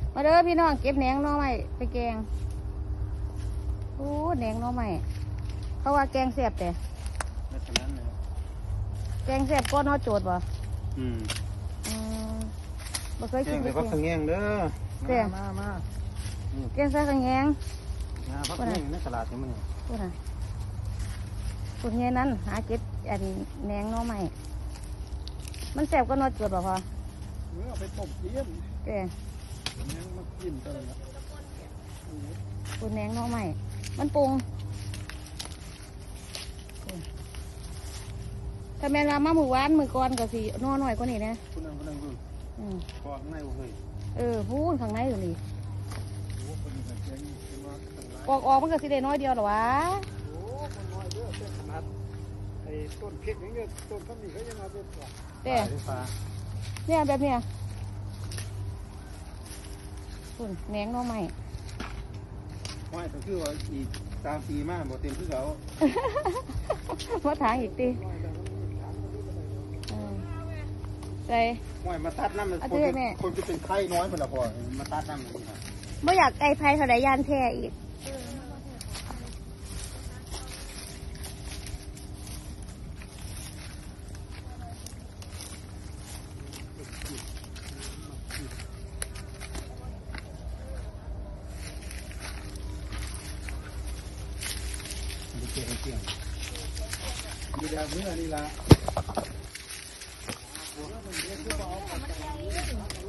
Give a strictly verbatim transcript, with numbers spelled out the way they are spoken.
มาเด้อพี่น้องเก็บแหนงน้อใหม่ไปแกงโอ้แหนงน้อใหม่เพราะว่าแกงแซ่บแต่แกงแซ่บก็น้อโจดบ่อืมอืมบ่เคยกินเลยพักขะแงงเด้อมามาแกงใส่ขะแงงพักขะแงงในตลาดนี่มันพูดน่ะพูดเงี้ยนั้นหาเก็บอันแหนงน้อใหม่มันแซ่บก็น้อโจดบ่พอเมื่อไปต้มเยี่ยมแกปูแหนงน้องใหม่มันปรุงถ้าแม่เรามาหมู่วานมือก่อนก็สิน้อหน่อยกว่านี้นะคุณนั่งคุณนั่งดูอืมข้างในบ่เคยเออพูนข้างในอยู่นี่ออกออกมันก็สิได้น้อยเดียวหรอวะโอ้คนน้อยเยอะเต็มขนาดไอ้ต้นพริกนี่ต้นข้าวเหนียวยังมาเป็นตัวแต่เนี่ยแบบเนี้ยคุณแหนงน้องใหม่ไม่ก็คือว่าอีกตามปีมากบ่เต็มคือเขามาถางอีกตีใจไม่มาตัดน้ำมันคนจะเป็นไข้น้อยคนละพอมาตัดน้ำไม่อยากไก่ไผ่ทะเลยานแท้อีกเกี่ยวเกี่ยวมีดาวเมื่อนี่ละ